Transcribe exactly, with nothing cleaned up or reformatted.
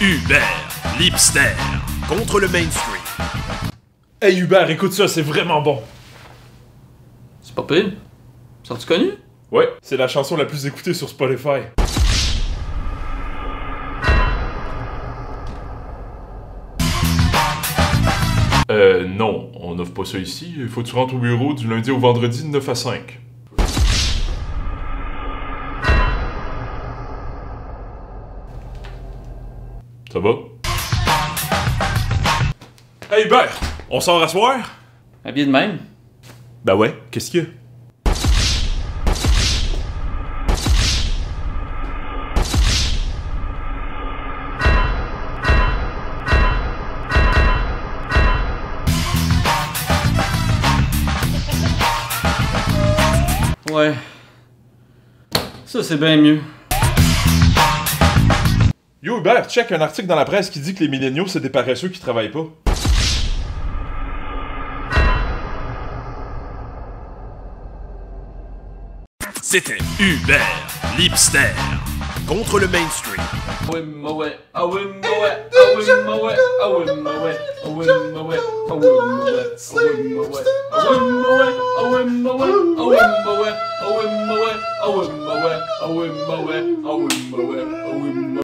Uber, l'hipster, contre le mainstream. Hey Hubert, écoute ça, c'est vraiment bon. C'est pas pire. Sont-tu connu? Ouais, c'est la chanson la plus écoutée sur Spotify. Euh, non, on offre pas ça ici. Il faut que tu rentres au bureau du lundi au vendredi de neuf à cinq. Ça va? Hey Hubert, on sort à soir? Habillé de même? Ben ouais, qu'est-ce qu'il y a? Ouais. Ça, c'est bien mieux. Yo Hubert, check un article dans la presse qui dit que les milléniaux, c'est des paresseux qui travaillent pas. C'était Uber, l'hipster, contre le mainstream. Ah ouais, ma ouais, ah ouais, ma ouais, ah ouais, ma ouais, ah ouais, ma ouais, ah ouais, ma ouais, ah ouais, ma ouais, ah ouais, ma ouais, ah ouais, ma ouais, ah ouais, ma ouais, ah ouais, ma ouais, ah ouais, ma ouais, ah ouais, ma ouais, ah ouais, ma ouais, ah ouais, ma ouais.